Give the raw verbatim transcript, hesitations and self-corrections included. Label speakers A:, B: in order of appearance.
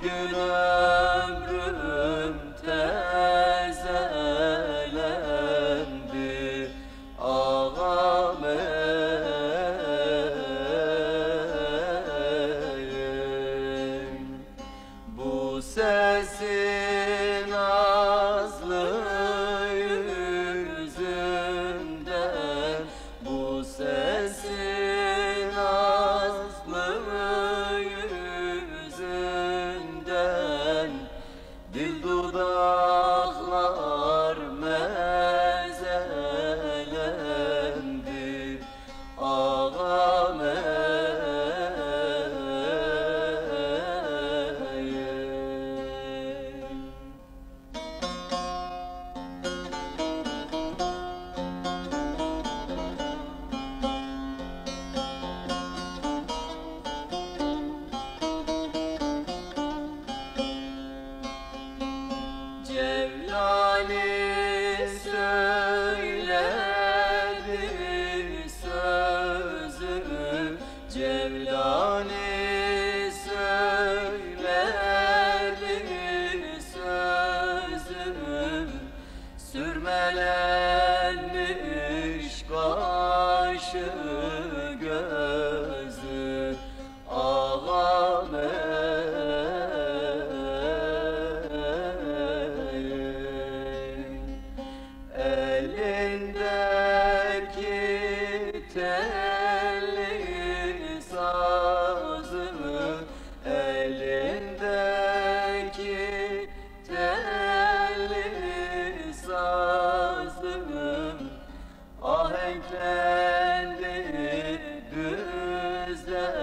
A: gün ömrüm tezelendi ağam ey. Bu sesin nazlı yüzünden, bu sesin nazlı yüzünden dil dudaklar mezelendi ağam ey. Cevlani söyledi sözü, Cevlani söyledi sözü, sürmelenmiş kaşı gözü ağam ey. Elindeki telli sazı, elindeki telli sazı ahenklendi düzlendi